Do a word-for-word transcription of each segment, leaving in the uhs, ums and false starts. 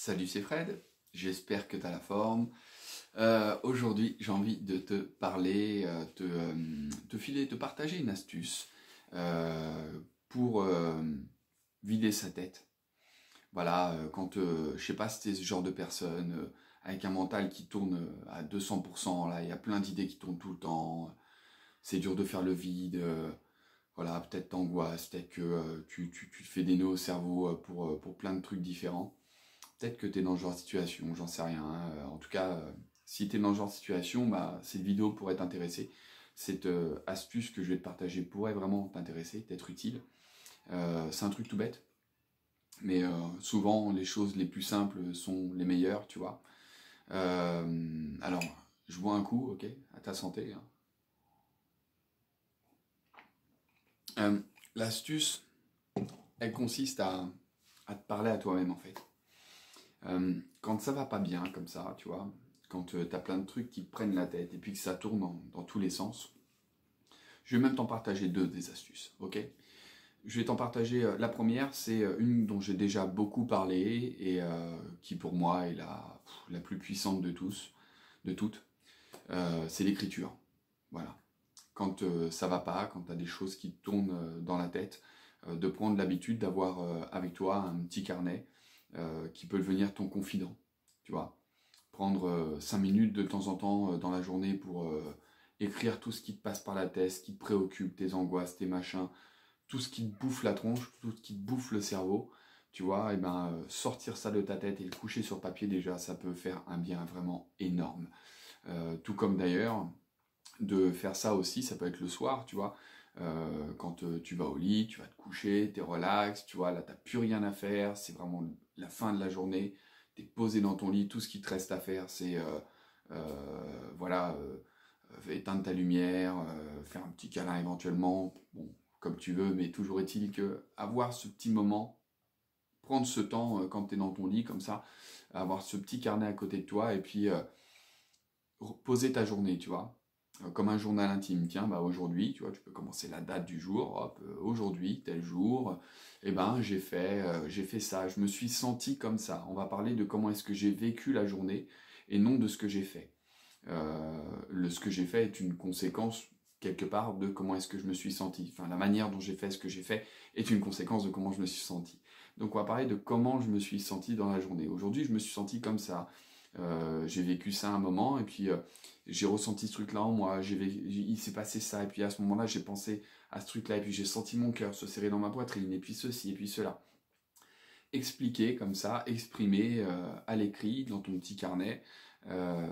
Salut, c'est Fred, j'espère que tu as la forme. Euh, Aujourd'hui, j'ai envie de te parler, euh, te, euh, te filer, te partager une astuce euh, pour euh, vider sa tête. Voilà, euh, quand, euh, je sais pas si tu es ce genre de personne euh, avec un mental qui tourne à deux cents pour cent, là, il y a plein d'idées qui tournent tout le temps, c'est dur de faire le vide, euh, voilà, peut-être t'angoisses, peut-être que euh, tu, tu, tu te fais des nœuds au cerveau euh, pour, euh, pour plein de trucs différents. Peut-être que tu es dans ce genre de situation, j'en sais rien. Hein. En tout cas, euh, si tu es dans ce genre de situation, bah, cette vidéo pourrait t'intéresser. Cette euh, astuce que je vais te partager pourrait vraiment t'intéresser, t'être utile. Euh, c'est un truc tout bête, mais euh, souvent les choses les plus simples sont les meilleures, tu vois. Euh, alors, je bois un coup, ok, à ta santé. Hein. Euh, L'astuce, elle consiste à, à te parler à toi-même en fait. Euh, quand ça va pas bien comme ça, tu vois, quand euh, tu as plein de trucs qui te prennent la tête et puis que ça tourne dans, dans tous les sens, je vais même t'en partager deux des astuces, ok? Je vais t'en partager, euh, la première, c'est euh, une dont j'ai déjà beaucoup parlé et euh, qui pour moi est la, pff, la plus puissante de tous, de toutes, euh, c'est l'écriture, voilà. Quand euh, ça va pas, quand tu as des choses qui te tournent euh, dans la tête, euh, de prendre l'habitude d'avoir euh, avec toi un petit carnet euh, qui peut devenir ton confident, tu vois. Prendre euh, cinq minutes de temps en temps euh, dans la journée pour euh, écrire tout ce qui te passe par la tête, ce qui te préoccupe, tes angoisses, tes machins, tout ce qui te bouffe la tronche, tout ce qui te bouffe le cerveau, tu vois, et ben euh, sortir ça de ta tête et le coucher sur papier déjà, ça peut faire un bien vraiment énorme. Euh, tout comme d'ailleurs, de faire ça aussi, ça peut être le soir, tu vois, euh, quand euh, tu vas au lit, tu vas te coucher, t'es relax, tu vois, là t'as plus rien à faire, c'est vraiment la fin de la journée, t'es posé dans ton lit, tout ce qui te reste à faire, c'est, euh, euh, voilà, euh, éteindre ta lumière, euh, faire un petit câlin éventuellement, bon, comme tu veux, mais toujours est-il que avoir ce petit moment, prendre ce temps euh, quand t'es dans ton lit, comme ça, avoir ce petit carnet à côté de toi, et puis euh, poser ta journée, tu vois, comme un journal intime. Tiens, bah aujourd'hui, tu vois, tu peux commencer la date du jour, hop, euh, aujourd'hui, tel jour, eh ben j'ai fait, euh, j'ai fait ça, je me suis senti comme ça. On va parler de comment est-ce que j'ai vécu la journée et non de ce que j'ai fait. Euh, le, ce que j'ai fait est une conséquence quelque part de comment est-ce que je me suis senti. Enfin, la manière dont j'ai fait ce que j'ai fait est une conséquence de comment je me suis senti. Donc on va parler de comment je me suis senti dans la journée. Aujourd'hui, je me suis senti comme ça. Euh, j'ai vécu ça un moment et puis euh, j'ai ressenti ce truc-là en moi, j'ai vécu, il s'est passé ça et puis à ce moment-là j'ai pensé à ce truc-là et puis j'ai senti mon cœur se serrer dans ma poitrine et puis ceci et puis cela. Expliquer comme ça, exprimer euh, à l'écrit dans ton petit carnet euh,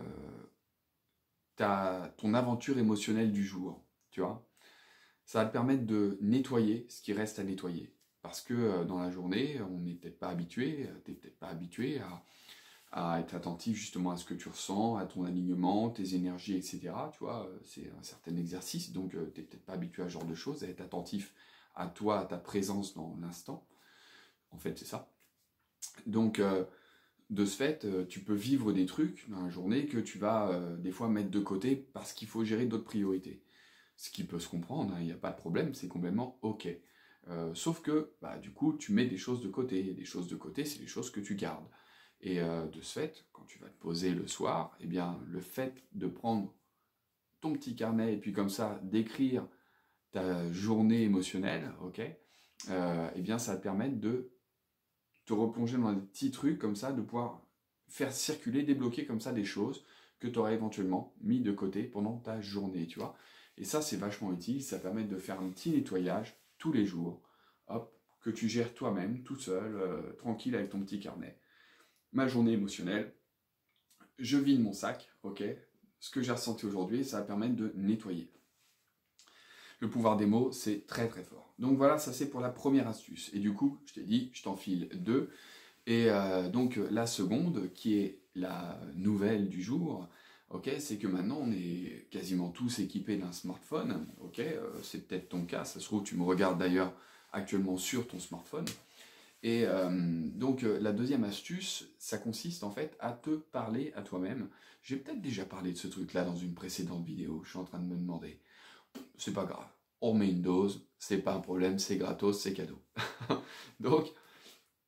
ta, ton aventure émotionnelle du jour, tu vois. Ça va te permettre de nettoyer ce qui reste à nettoyer. Parce que euh, dans la journée, on n'est peut-être pas habitué, t'es peut-être pas habitué à à être attentif justement à ce que tu ressens, à ton alignement, tes énergies, et cetera. Tu vois, c'est un certain exercice, donc tu n'es peut-être pas habitué à ce genre de choses, à être attentif à toi, à ta présence dans l'instant. En fait, c'est ça. Donc, euh, de ce fait, euh, tu peux vivre des trucs dans la journée que tu vas euh, des fois mettre de côté parce qu'il faut gérer d'autres priorités. Ce qui peut se comprendre, il hein, n'y a pas de problème, c'est complètement ok. Euh, sauf que, bah, du coup, tu mets des choses de côté. Et des choses de côté, c'est les choses que tu gardes. Et euh, de ce fait, quand tu vas te poser le soir, eh bien, le fait de prendre ton petit carnet et puis comme ça, d'écrire ta journée émotionnelle, ok, euh, eh bien, ça va te permettre de te replonger dans des petits trucs comme ça, de pouvoir faire circuler, débloquer comme ça des choses que tu aurais éventuellement mis de côté pendant ta journée, tu vois. Et ça, c'est vachement utile, ça permet de faire un petit nettoyage tous les jours, hop, que tu gères toi-même, tout seul, euh, tranquille avec ton petit carnet. Ma journée émotionnelle, je vide mon sac, ok, ce que j'ai ressenti aujourd'hui, ça va permettre de nettoyer. Le pouvoir des mots, c'est très très fort. Donc voilà, ça c'est pour la première astuce. Et du coup, je t'ai dit, je t'en file deux. Et euh, donc la seconde, qui est la nouvelle du jour, ok, c'est que maintenant on est quasiment tous équipés d'un smartphone, ok, euh, c'est peut-être ton cas, ça se trouve, tu me regardes d'ailleurs actuellement sur ton smartphone. Et euh, donc euh, la deuxième astuce, ça consiste en fait à te parler à toi-même. J'ai peut-être déjà parlé de ce truc-là dans une précédente vidéo, je suis en train de me demander. C'est pas grave, on met une dose, c'est pas un problème, c'est gratos, c'est cadeau. Donc,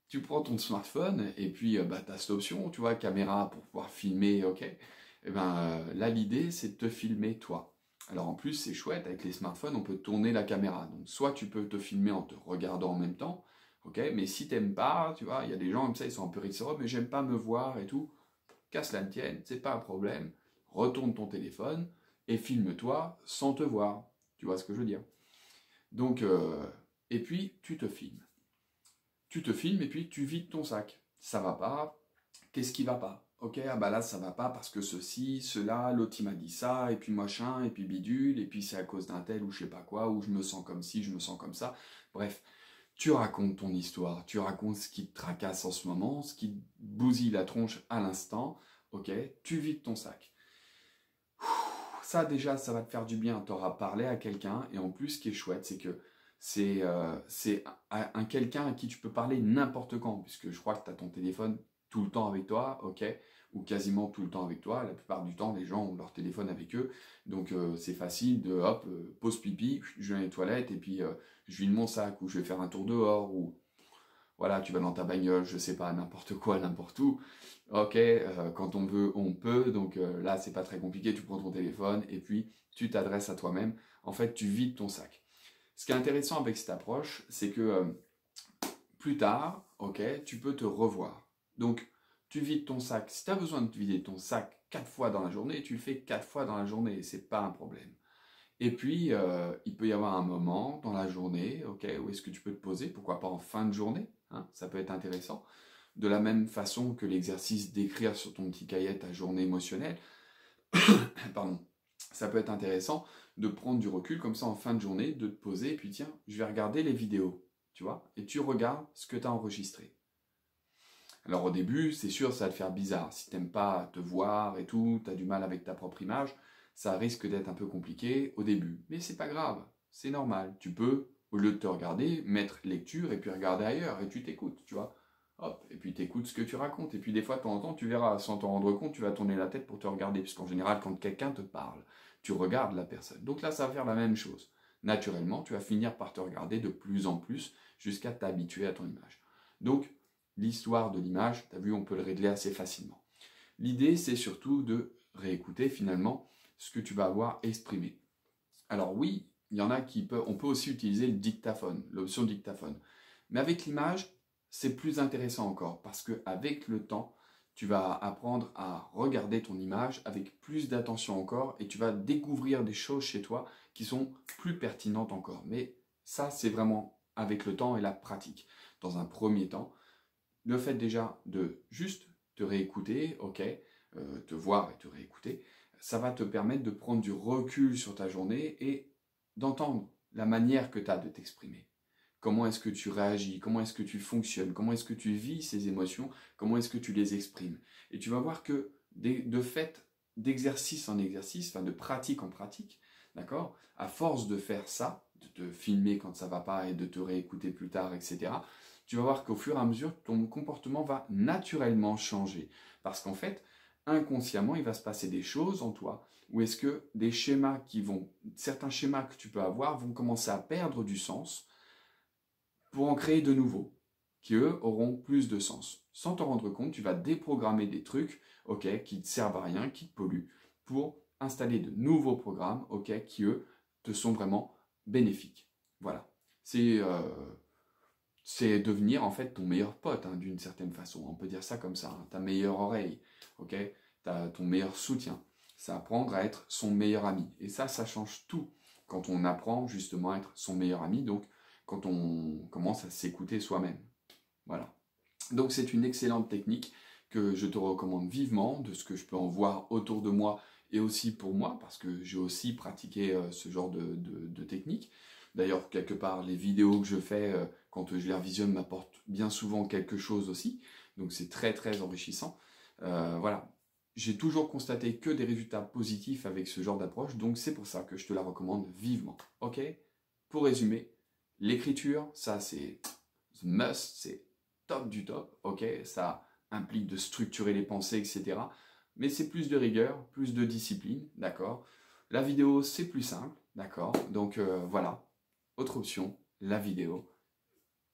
tu prends ton smartphone et puis euh, bah, tu as cette option, tu vois, caméra pour pouvoir filmer, ok. Et ben euh, là, l'idée, c'est de te filmer toi. Alors en plus, c'est chouette, avec les smartphones, on peut tourner la caméra. Donc soit tu peux te filmer en te regardant en même temps, ok, mais si t'aimes pas, tu vois, il y a des gens comme ça, ils sont un peu rigoureux, mais j'aime pas me voir et tout, casse la tienne, c'est pas un problème, retourne ton téléphone et filme-toi sans te voir. Tu vois ce que je veux dire? Donc, euh, et puis tu te filmes. Tu te filmes et puis tu vides ton sac. Ça va pas, qu'est-ce qui va pas? Ok, ah bah là ça va pas parce que ceci, cela, l'autre il m'a dit ça, et puis machin, et puis bidule, et puis c'est à cause d'un tel ou je sais pas quoi, ou je me sens comme ci, je me sens comme ça. Bref, tu racontes ton histoire, tu racontes ce qui te tracasse en ce moment, ce qui te bousille la tronche à l'instant, ok, tu vides ton sac. Ça déjà, ça va te faire du bien, tu auras parlé à quelqu'un, et en plus ce qui est chouette, c'est que c'est euh, c'est un, un quelqu'un à qui tu peux parler n'importe quand, puisque je crois que tu as ton téléphone tout le temps avec toi, ok, ou quasiment tout le temps avec toi. La plupart du temps, les gens ont leur téléphone avec eux, donc euh, c'est facile de, hop, euh, pause pipi, je vais dans les toilettes, et puis euh, je vide mon sac, ou je vais faire un tour dehors, ou voilà, tu vas dans ta bagnole, je sais pas, n'importe quoi, n'importe où. Ok, euh, quand on veut, on peut, donc euh, là, c'est pas très compliqué, tu prends ton téléphone, et puis tu t'adresses à toi-même. En fait, tu vides ton sac. Ce qui est intéressant avec cette approche, c'est que euh, plus tard, ok, tu peux te revoir. Donc, tu vides ton sac. Si tu as besoin de vider ton sac quatre fois dans la journée, tu le fais quatre fois dans la journée, et c'est pas un problème. Et puis, euh, il peut y avoir un moment dans la journée, ok, où est-ce que tu peux te poser, pourquoi pas en fin de journée, hein, ça peut être intéressant. De la même façon que l'exercice d'écrire sur ton petit cahier ta journée émotionnelle, pardon, ça peut être intéressant de prendre du recul comme ça en fin de journée, de te poser, et puis tiens, je vais regarder les vidéos, tu vois, et tu regardes ce que tu as enregistré. Alors au début, c'est sûr, ça va te faire bizarre. Si t'aimes pas te voir et tout, tu as du mal avec ta propre image, ça risque d'être un peu compliqué au début. Mais c'est pas grave, c'est normal. Tu peux, au lieu de te regarder, mettre lecture et puis regarder ailleurs et tu t'écoutes, tu vois. Hop, et puis t'écoutes ce que tu racontes. Et puis des fois, de temps en temps, tu verras, sans t'en rendre compte, tu vas tourner la tête pour te regarder. Puisqu'en général, quand quelqu'un te parle, tu regardes la personne. Donc là, ça va faire la même chose. Naturellement, tu vas finir par te regarder de plus en plus jusqu'à t'habituer à ton image. Donc, l'histoire de l'image, tu as vu, on peut le régler assez facilement. L'idée, c'est surtout de réécouter finalement ce que tu vas avoir exprimé. Alors oui, il y en a qui peuvent, on peut aussi utiliser le dictaphone, l'option dictaphone. Mais avec l'image, c'est plus intéressant encore parce qu'avec le temps, tu vas apprendre à regarder ton image avec plus d'attention encore et tu vas découvrir des choses chez toi qui sont plus pertinentes encore. Mais ça, c'est vraiment avec le temps et la pratique. Dans un premier temps, le fait déjà de juste te réécouter, ok, euh, te voir et te réécouter, ça va te permettre de prendre du recul sur ta journée et d'entendre la manière que tu as de t'exprimer. Comment est-ce que tu réagis, comment est-ce que tu fonctionnes, comment est-ce que tu vis ces émotions, comment est-ce que tu les exprimes. Et tu vas voir que de fait, d'exercice en exercice, enfin de pratique en pratique, d'accord, à force de faire ça, de te filmer quand ça va pas et de te réécouter plus tard, et cetera, tu vas voir qu'au fur et à mesure, ton comportement va naturellement changer. Parce qu'en fait, inconsciemment, il va se passer des choses en toi, où est-ce que des schémas qui vont, certains schémas que tu peux avoir vont commencer à perdre du sens pour en créer de nouveaux, qui eux auront plus de sens. Sans t'en rendre compte, tu vas déprogrammer des trucs, ok, qui ne te servent à rien, qui te polluent, pour installer de nouveaux programmes, ok, qui eux te sont vraiment bénéfiques. Voilà. C'est euh, c'est devenir en fait ton meilleur pote, hein, d'une certaine façon. On peut dire ça comme ça, hein, ta meilleure oreille, ok, ta, ton meilleur soutien. C'est apprendre à être son meilleur ami. Et ça, ça change tout quand on apprend justement à être son meilleur ami, donc quand on commence à s'écouter soi-même. Voilà. Donc c'est une excellente technique que je te recommande vivement, de ce que je peux en voir autour de moi et aussi pour moi, parce que j'ai aussi pratiqué euh, ce genre de, de, de technique. D'ailleurs, quelque part, les vidéos que je fais, euh, quand je les revisionne, m'apportent bien souvent quelque chose aussi. Donc c'est très très enrichissant. Euh, voilà. J'ai toujours constaté que des résultats positifs avec ce genre d'approche, donc c'est pour ça que je te la recommande vivement. Ok? Pour résumer, l'écriture, ça c'est must, c'est top du top, ok? Ça implique de structurer les pensées, et cetera. Mais c'est plus de rigueur, plus de discipline, d'accord? La vidéo, c'est plus simple, d'accord? Donc euh, voilà, autre option, la vidéo.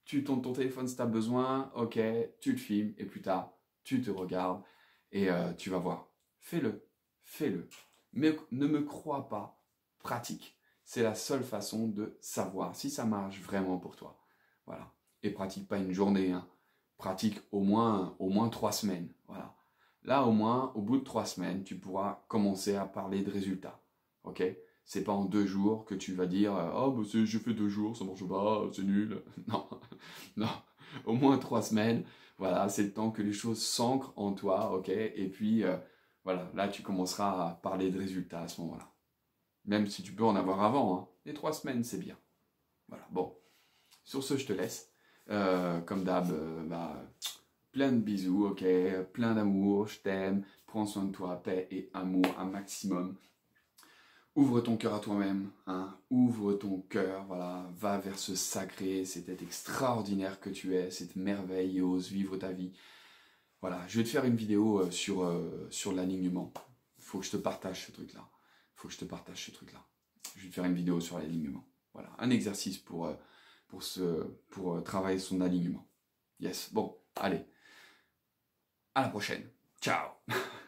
tu tournes ton téléphone si tu as besoin, ok, tu te filmes, et plus tard, tu te regardes, et euh, tu vas voir. Fais-le, fais-le. Mais ne me crois pas, pratique. C'est la seule façon de savoir si ça marche vraiment pour toi. Voilà. Et pratique pas une journée, hein. Pratique au moins, au moins trois semaines. Voilà. Là, au moins, au bout de trois semaines, tu pourras commencer à parler de résultats. Ok? C'est pas en deux jours que tu vas dire « Oh, bah j'ai fait deux jours, ça marche pas, c'est nul. » Non, non. Au moins trois semaines, voilà, c'est le temps que les choses s'ancrent en toi, ok? Et puis, euh, voilà, là, tu commenceras à parler de résultats à ce moment-là. Même si tu peux en avoir avant, hein. Les trois semaines, c'est bien. Voilà, bon. Sur ce, je te laisse. Euh, comme d'hab, euh, bah, plein de bisous, ok? Plein d'amour, je t'aime. Prends soin de toi, paix et amour un maximum. Ouvre ton cœur à toi-même, hein? Ouvre ton cœur, voilà, va vers ce sacré, cet être extraordinaire que tu es, cette merveille, et ose vivre ta vie. Voilà, je vais te faire une vidéo sur, euh, sur l'alignement. Il faut que je te partage ce truc-là. Il faut que je te partage ce truc-là. Je vais te faire une vidéo sur l'alignement. Voilà, un exercice pour, euh, pour, ce, pour euh, travailler son alignement. Yes, bon, allez. À la prochaine. Ciao.